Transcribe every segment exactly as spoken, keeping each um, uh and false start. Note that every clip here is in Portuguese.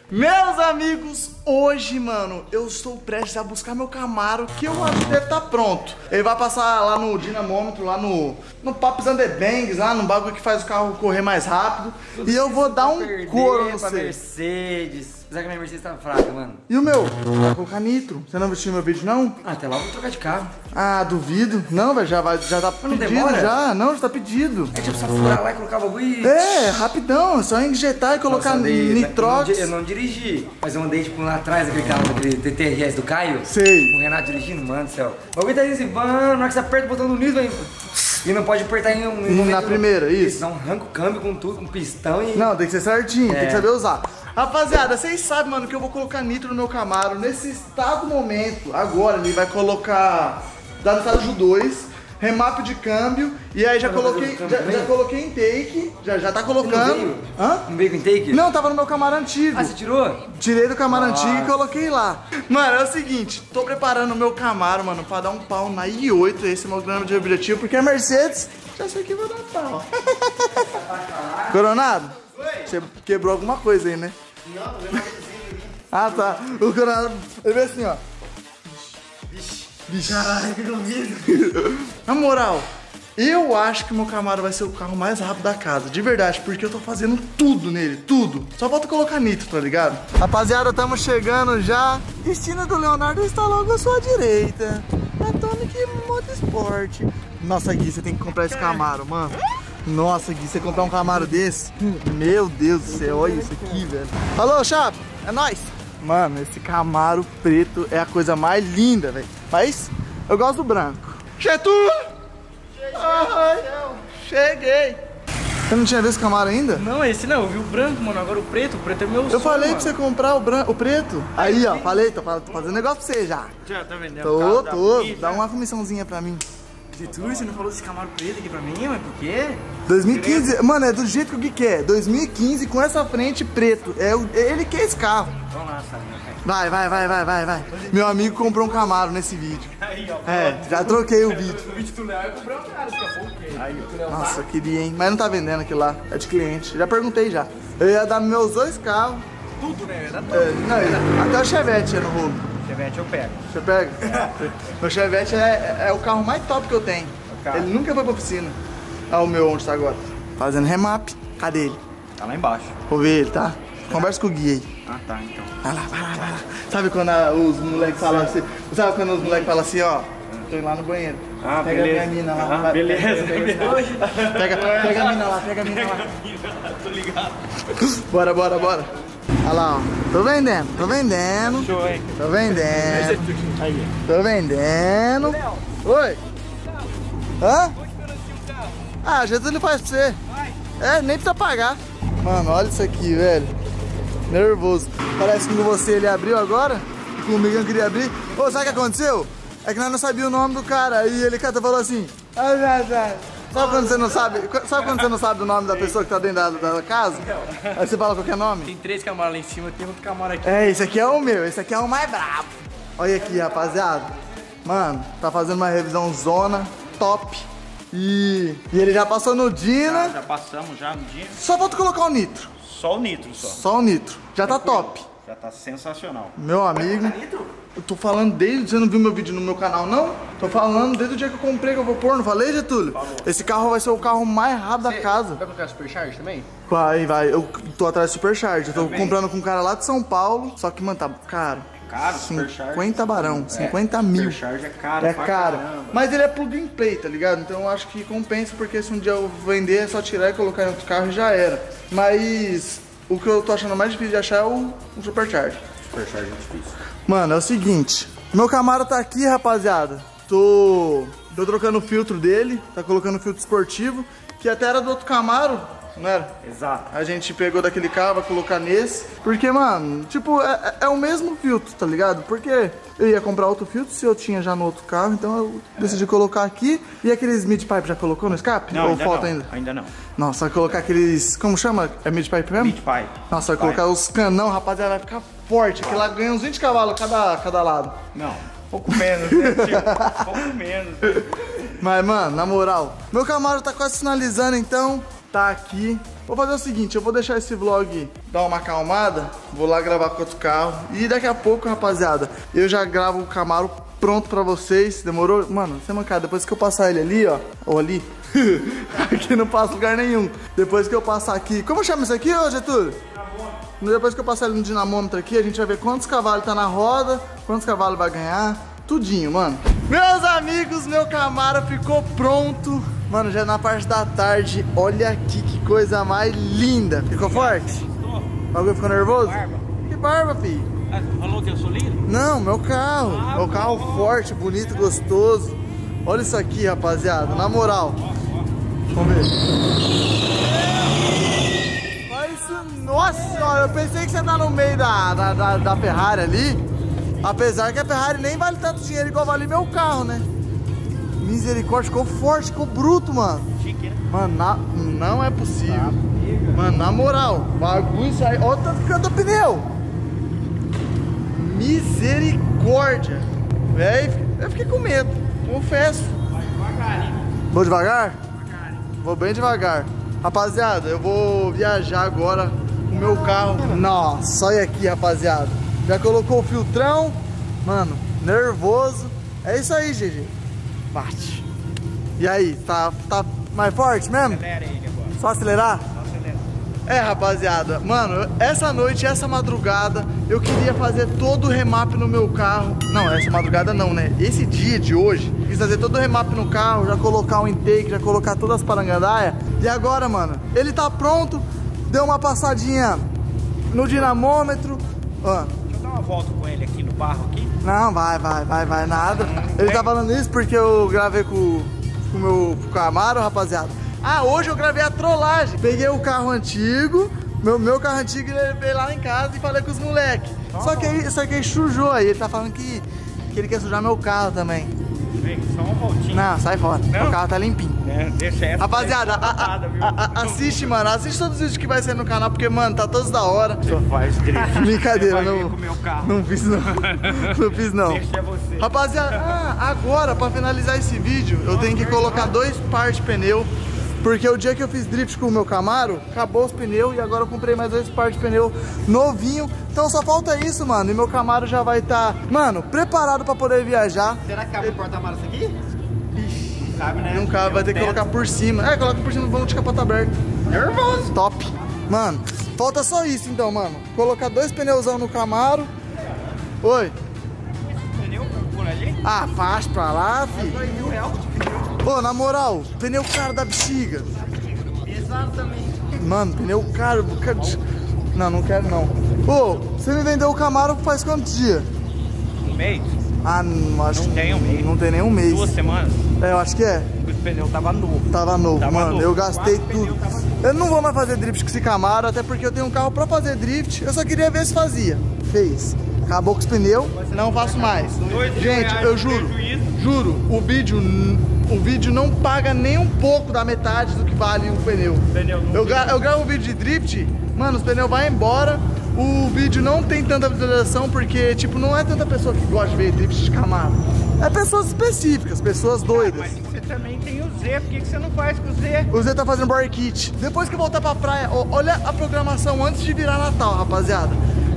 Meus amigos, hoje, mano, eu estou prestes a buscar meu Camaro, que eu acho que deve estar pronto. Ele vai passar lá no dinamômetro, lá no, no Paps and the Bangs, lá no bagulho que faz o carro correr mais rápido. Tudo e eu vou dar um couro no pra você. Mercedes. Apesar que a minha Mercedes tá fraca, mano. E o meu? Vai colocar nitro. Você não assistiu meu vídeo, não? Ah, até lá eu vou trocar de carro. Ah, duvido. Não, velho, já, vai, já tá Não pedido demora? já. Não, já tá pedido. É tipo só furar lá e colocar o bagulho e... É, rapidão. É só injetar e colocar Nossa, andei- nitrox. Eu não, eu não dirigi, mas eu andei tipo lá atrás daquele carro, daquele T T R S do Caio. Sei. O Renato dirigindo, mano do céu. O bagulho tá assim, mano, na hora que você aperta o botão do nitro, aí... E não pode apertar em um... em um Na momento- primeira, isso. Não, arranca o câmbio com tudo, com pistão e... Não, tem que ser certinho, É. tem que saber usar. Rapaziada, vocês sabem, mano, que eu vou colocar nitro no meu Camaro nesse exato momento. Agora ele vai colocar dá no estágio dois, remap de câmbio. E aí já Vai fazer coloquei, o câmbio já, também? já coloquei em take, já, já tá Não colocando. veio? Hã? Não veio com intake? Não, tava no meu Camaro antigo. Ah, você tirou? Tirei do Camaro Nossa. antigo e coloquei lá. Mano, é o seguinte, tô preparando o meu Camaro, mano, pra dar um pau na I oito, esse é o meu grande objetivo, porque a Mercedes, já sei que vai dar pau. Coronado? Oi? Você quebrou alguma coisa aí, né? Não, tô vendo Ah, tá. O Coronado, ele veio assim, ó. Vixe. Vixe. Caralho, que duvido. Na moral, eu acho que o meu Camaro vai ser o carro mais rápido da casa, de verdade, porque eu tô fazendo tudo nele, tudo. Só falta colocar nitro, tá ligado? Rapaziada, estamos chegando já. Destino do Leonardo está logo à sua direita. Atomic Motorsport. Nossa, Gui, você tem que comprar esse Camaro, mano. Nossa, Gui, você comprar um Camaro desse? Meu Deus do céu, olha isso aqui, velho. Falou, chapa, é nóis. Mano, esse Camaro preto é a coisa mais linda, velho. Mas eu gosto do branco. Getúlio! Ai, cheguei! Você não tinha visto esse Camaro ainda? Não, esse não, eu vi o branco, mano, agora o preto, o preto é meu sonho. Eu falei mano. pra você comprar o, branco, o preto. Aí, ó, falei, tô, tô fazendo negócio pra você já. Já tá vendendo Tô, carro da tô. Pisa. Dá uma comissãozinha pra mim. Getúlio, você não falou desse Camaro preto aqui pra mim, mas por quê? dois mil e quinze, mano, é do jeito que o Gui quer. dois mil e quinze com essa frente preto. É o, ele quer esse carro. Vamos lá, Salinha. Vai, vai, vai, vai, vai, vai. Meu amigo comprou um Camaro nesse vídeo. Aí, ó. É, já troquei o vídeo. O vídeo do Léo eu comprei um cara, daqui a pouco. Aí, o Léo Nossa, eu queria, hein? Mas não tá vendendo aquilo lá. É de cliente. Já perguntei já. Eu ia dar meus dois carros. tudo, né? Era tudo. É, não, até o Chevette é no rolo. Chevette eu pego. Você pega? Meu Chevette é, é o carro mais top que eu tenho. carro. Ele nunca foi pra oficina. Ah, o meu onde tá agora? Fazendo remap. Cadê ele? Tá lá embaixo. Vou ver ele, tá? Conversa com o Gui aí. Ah, tá, então. Vai lá, vai lá, vai lá. Sabe quando a- os moleques falam assim? Sabe quando os moleques falam assim, ó? Tô indo lá no banheiro. Ah, pega beleza. a minha mina lá. Ah, vai, beleza, Pega, pega, beleza. pega, pega a mina lá, pega a mina lá. Tô ligado. Bora, bora, bora. Olha lá, ó. Tô vendendo, tô vendendo. Show, hein? Tô vendendo. Aí, Tô vendendo. Oi? Hã? Ah, Jesus ele faz pra você. É, nem precisa pagar. Mano, olha isso aqui, velho. Nervoso. Parece que com você ele abriu agora. E comigo eu queria abrir. Ô, sabe o que aconteceu? É que nós não sabíamos o nome do cara. E ele canta falou assim. "Ah, já, já." Sabe quando você não sabe? Sabe quando você não sabe o nome da pessoa que tá dentro da, da casa? Aí você fala qualquer nome? tem três Camaros lá em cima, tem outro Camaro aqui. É, esse aqui é o meu, esse aqui é o mais brabo. Olha aqui, rapaziada. Mano, tá fazendo uma revisão zona, top. E, e ele já passou no Já, Dina. já passamos já no dia. Só falta colocar o nitro. Só o nitro só. Só o nitro. Já tá top. Já tá sensacional. Meu amigo. Eu tô falando desde. Você não viu meu vídeo no meu canal, não? Tô falando desde o dia que eu comprei que eu vou pôr, não falei, Getúlio? Esse carro vai ser o carro mais rápido da casa. Vai colocar Supercharge também? Vai, vai. Eu tô atrás do Supercharge. Eu tô comprando com um cara lá de São Paulo. Só que, mano, tá caro. Caro, Supercharge. cinquenta barão, cinquenta mil. Supercharge é caro É pra caro. caramba. Mas ele é plug and play, tá ligado? Então eu acho que compensa, porque se um dia eu vender é só tirar e colocar em outro carro e já era. Mas o que eu tô achando mais difícil de achar é o, o Supercharge. Supercharge é difícil. Mano, é o seguinte. Meu Camaro tá aqui, rapaziada. Tô, tô trocando o filtro dele. Tá colocando filtro esportivo. Que até era do outro Camaro, não era? Exato. A gente pegou daquele carro, vai colocar nesse. Porque, mano, tipo, é, é o mesmo filtro, tá ligado? Porque eu ia comprar outro filtro se eu tinha já no outro carro, então eu decidi colocar aqui. E aqueles mid-pipe já colocou no escape? Não, Ou ainda falta não. ainda? Ainda não. Nossa, vai colocar aqueles... Como chama? É mid-pipe mesmo? Mid-pipe. Nossa, vai colocar os canão, rapaziada, vai ficar forte. Aquilo lá ganha uns vinte cavalos cada, cada lado. Não. Pouco menos, né, tio? Pouco menos. Mas, mano, na moral, meu Camaro tá quase finalizando, então tá aqui. Vou fazer o seguinte, eu vou deixar esse vlog dar uma acalmada, vou lá gravar com outro carro e daqui a pouco, rapaziada, eu já gravo o Camaro pronto pra vocês. Demorou? Mano, sem mancada, depois que eu passar ele ali, ó, ou ali, aqui não passa lugar nenhum. Depois que eu passar aqui, como chama isso aqui, ô Getúlio? Depois que eu passar ele no dinamômetro aqui, a gente vai ver quantos cavalos tá na roda, quantos cavalos vai ganhar, tudinho, mano. Meus amigos, meu Camaro ficou pronto. Mano, já é na parte da tarde. Olha aqui que coisa mais linda. Ficou forte? O bagulho ficou nervoso? Barba. Que barba, filho? Ah, falou que eu sou lindo? Não, meu carro. Ah, meu carro bom. forte, bonito, gostoso. Olha isso aqui, rapaziada. Na moral. Vamos ver. Olha isso. Nossa senhora, eu pensei que você tá no meio da, da, da, da Ferrari ali. Apesar que a Ferrari nem vale tanto dinheiro igual vale meu carro, né? Misericórdia, ficou forte, ficou bruto, mano. Chique, né? Mano, na, não é possível. Mano, na moral, bagulho isso aí. Olha o tanto que canta o pneu. Misericórdia. Véi, eu fiquei com medo, confesso. Vai devagarinho. Vou devagar? Devagarinho. Vou bem devagar. Rapaziada, eu vou viajar agora com o meu carro. Nossa, olha aqui, rapaziada. Já colocou o filtrão. Mano, nervoso. É isso aí, G G. Bate. E aí, tá, tá mais forte mesmo? Acelera ele agora. Só acelerar? Só acelera. É, rapaziada, mano, essa noite, essa madrugada, eu queria fazer todo o remap no meu carro. Não, essa madrugada não, né? Esse dia de hoje, quis fazer todo o remap no carro, já colocar o intake, já colocar todas as parangandaias. E agora, mano, ele tá pronto, deu uma passadinha no dinamômetro. Ó. Deixa eu dar uma volta com ele aqui no barro aqui. Não, vai, vai, vai, vai, nada. Ele tá falando isso porque eu gravei com, com o meu Camaro, rapaziada. Ah, hoje eu gravei a trollagem. Peguei o carro antigo, meu, meu carro antigo, e levei lá em casa e falei com os moleques. Só que aí, só que aí sujou aí. Ele tá falando que, que ele quer sujar meu carro também. Vem, só uma voltinha. Não, sai fora. Não? Meu carro tá limpinho. É, deixa essa. Rapaziada, daí a, a, botada, viu? a, a, assiste, mano. Assiste todos os vídeos que vai sair no canal, porque, mano, tá todos da hora. Você faz drift. Brincadeira, Você vai vir não. com o meu carro. Não fiz não. Não fiz não. Deixa você. Rapaziada, ah, agora pra finalizar esse vídeo, eu tenho que colocar dois pares de pneu. Porque o dia que eu fiz drift com o meu Camaro, acabou os pneus e agora eu comprei mais dois pares de pneu novinho. Então só falta isso, mano. E meu Camaro já vai estar, tá, mano, preparado pra poder viajar. Será que cabe no porta-malas isso aqui? Ixi, Cabe, né? não cabe, vai ter que colocar por cima. É, coloca por cima do banco de capota aberto. Nervoso. Top. Mano, falta só isso então, mano. Colocar dois pneuzão no Camaro. Oi. Pneu por ali? Ah, faz pra lá, filho. dois mil reais de pneu. Ô, na moral, pneu caro da bexiga. Pesado também. Mano, pneu caro. caro de- Não, não quero não. Ô, você me vendeu o Camaro faz quantos dias? Um mês? Ah, não acho Não tem um mês. Não tem nem um mês. Duas semanas? É, eu acho que é. O pneu tava novo. Tava novo, Tava mano. novo. Eu gastei Quatro tudo. pneus tava novo. Eu não vou mais fazer drift com esse Camaro, até porque eu tenho um carro pra fazer drift. Eu só queria ver se fazia. Fez. Acabou com os pneus, não faço mais. Dois mil Gente, reais eu de juro, prejuízo. juro, o vídeo, o vídeo não paga nem um pouco da metade do que vale o pneu. Pneu não Eu, gra eu gravo um vídeo de drift, mano, os pneus vão embora. O vídeo não tem tanta visualização porque, tipo, não é tanta pessoa que gosta de ver drift de Camaro. É pessoas específicas, pessoas doidas. Mas você também tem o Z, por que que você não faz com o Z? O Zé tá fazendo bar kit. Depois que eu voltar pra praia, ó, olha a programação antes de virar Natal, rapaziada.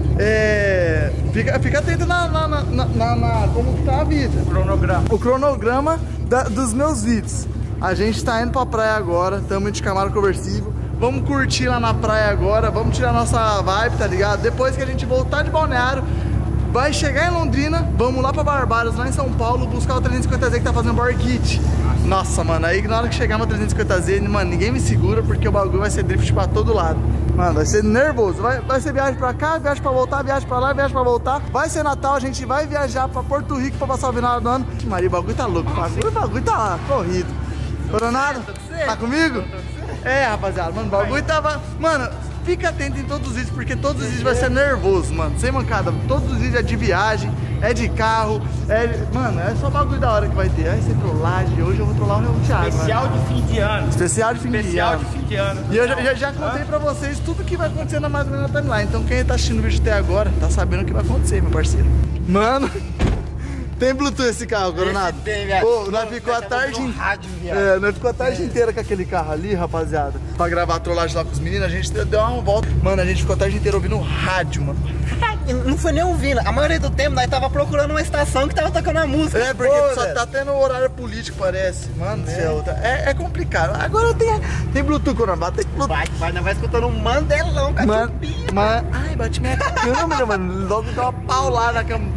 É... Fica, fica atento na, na, na, na, na como que tá a vida. Cronograma. O cronograma da, dos meus vídeos. A gente tá indo pra praia agora, tamo de Camaro conversível. Vamos curtir lá na praia agora, vamos tirar nossa vibe, tá ligado? Depois que a gente voltar de Balneário, vai chegar em Londrina, vamos lá pra Barbados, lá em São Paulo, buscar o trezentos e cinquenta Z que tá fazendo bar kit. Nossa, mano, aí na hora que chegar no trezentos e cinquenta Z, mano, ninguém me segura porque o bagulho vai ser drift pra todo lado. Mano, vai ser nervoso, vai, vai ser viagem pra cá, viagem pra voltar, viagem pra lá, viagem pra voltar. Vai ser Natal, a gente vai viajar pra Porto Rico pra passar o final do ano. Maria, o bagulho tá louco, o bagulho, o bagulho tá corrido. Coronado, tá comigo? É, rapaziada, mano, o bagulho tava... Mano, fica atento em todos os vídeos, porque todos os vídeos vai ser nervoso, mano. Sem mancada, todos os vídeos é de viagem, é de carro, é... Mano, é só bagulho da hora que vai ter. Vai ser trollagem, hoje eu vou trollar o Thiago. Especial mano. de fim de ano. Especial de fim de Especial ano. de fim de ano. E eu já, já, já contei pra vocês tudo que vai acontecer na mais ou menos na timeline. Então quem tá assistindo o vídeo até agora, tá sabendo o que vai acontecer, meu parceiro. Mano, Tem Bluetooth esse carro, Coronado? Esse tem, velho. Pô, nós ficou a tarde no rádio, viado. É, nós ficou a tarde inteira com aquele carro ali, rapaziada. Pra gravar a trollagem lá com os meninos, a gente deu uma volta. Mano, a gente ficou a tarde inteira ouvindo rádio, mano. Não foi nem ouvindo. A maioria do tempo nós tava procurando uma estação que tava tocando a música. É, porque Pô, só velho. tá tendo horário político, parece. Mano do céu, tá- é, é complicado. Agora tem, tem Bluetooth, Coronado, tem Bluetooth. Vai, vai, nós vai escutando um mandelão, cara. Mano, mano, ai, bate minha câmera, mano. Logo dá uma paulada na câmera.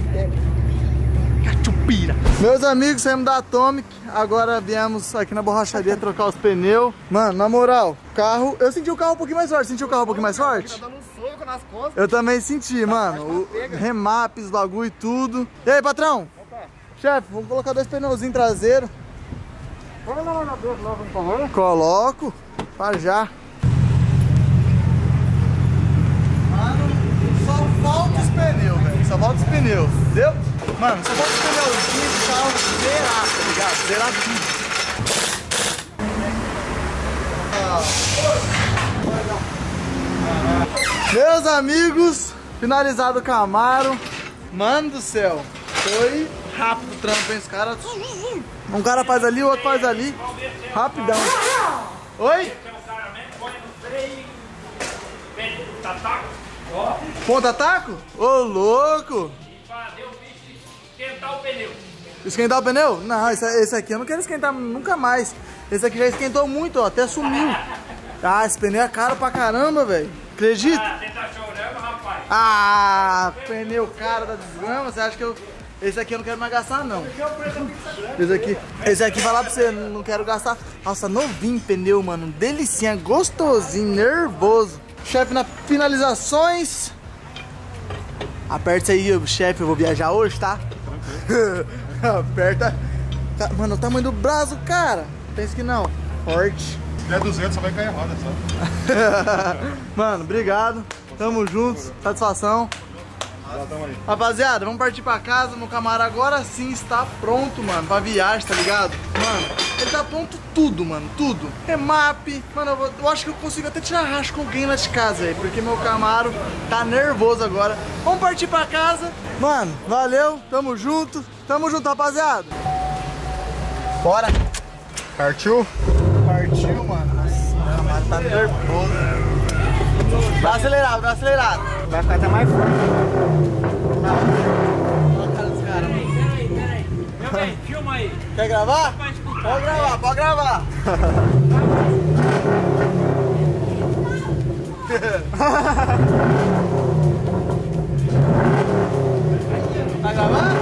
Cachupira. Meus amigos, saímos da Atomic. Agora viemos aqui na borracharia trocar os pneus. Mano, na moral, carro. Eu senti o carro um pouquinho mais forte. Senti o carro um pouquinho mais forte? Tá dando um soco nas costas. Eu também senti, mano. O remap, os bagulho e tudo. E aí, patrão? Chefe, vamos colocar dois pneuzinhos traseiros. Coloco. Pra já. Mano, só falta os pneus, velho. Só falta os pneus. Deu? Mano, só falta os pneuzinhos do carro zerar, tá ligado? Zerar tudo. Meus amigos, finalizado o Camaro. Mano do céu, foi rápido o trampo, hein? Os caras. Um cara faz ali, o outro faz ali. Rapidão. Oi? Ponta taco? Ô, louco! Esquentar o pneu. Esquentar o pneu? Não, esse, esse aqui eu não quero esquentar nunca mais. Esse aqui já esquentou muito, ó, até sumiu. Ah, esse pneu é caro pra caramba, velho. Acredita? Ah, você tá chorando, rapaz? Ah, pneu caro da desgrama. Você acha que eu... Esse aqui eu não quero mais gastar, não. Esse aqui, esse aqui, falar pra você, não quero gastar. Nossa, novinho pneu, mano. Delicinha, gostosinho, nervoso. Chefe, nas finalizações. Aperta isso aí, chefe. Eu vou viajar hoje, tá? Aperta. Mano, o tamanho do braço, cara. Pensa que não. Forte. Se der duzentos, só vai cair a roda, só. Mano, obrigado. Tamo juntos. Satisfação. Rapaziada, vamos partir pra casa. Meu Camaro agora sim está pronto, mano, pra viagem, tá ligado? Mano, ele tá pronto tudo, mano, tudo. Remap, mano, eu, vou, eu acho que eu consigo até tirar racha com alguém lá de casa aí, porque meu Camaro tá nervoso agora. Vamos partir pra casa. Mano, valeu, tamo junto. Tamo junto, rapaziada. Bora. Partiu? Partiu, mano. Nossa, meu Camaro tá nervoso. Dá acelerado, dá acelerado. Vai ficar até mais forte. Olha a cara dos caras, mano. Peraí, peraí. Meu bem, filma aí. Quer gravar? Pode gravar, pode gravar. Vai gravar?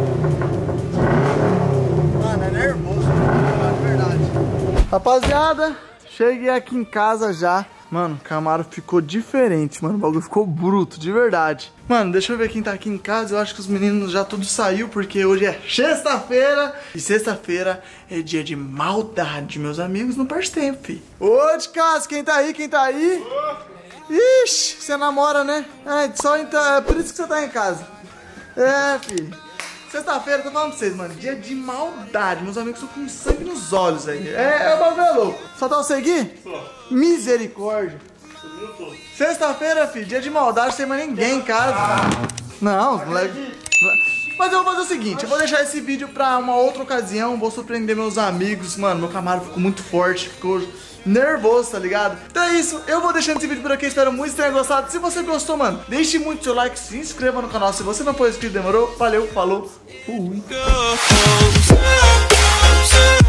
Mano, é nervoso, é verdade. Rapaziada, cheguei aqui em casa já. Mano, o Camaro ficou diferente, mano. O bagulho ficou bruto, de verdade. Mano, deixa eu ver quem tá aqui em casa. Eu acho que os meninos já tudo saiu, porque hoje é sexta-feira. E sexta-feira é dia de maldade, meus amigos, no Partempo, fi. Ô, de casa, quem tá aí, quem tá aí? Ixi, você namora, né? É, só então, é por isso que você tá em casa. É, filho. Sexta-feira, tô falando pra vocês, mano. Dia de maldade. Meus amigos estão com sangue nos olhos aí. É, é o bagulho é louco. Só tá você aqui? Misericórdia. Sexta-feira, filho, dia de maldade, sem mais ninguém em casa. Não, os moleques. Mas eu vou fazer o seguinte, eu vou deixar esse vídeo pra uma outra ocasião. Vou surpreender meus amigos. Mano, meu Camaro ficou muito forte, ficou nervoso, tá ligado? Então é isso, eu vou deixando esse vídeo por aqui. Espero muito que tenha gostado. Se você gostou, mano, deixe muito seu like, se inscreva no canal. Se você não for inscrito, demorou? Valeu, falou, fui.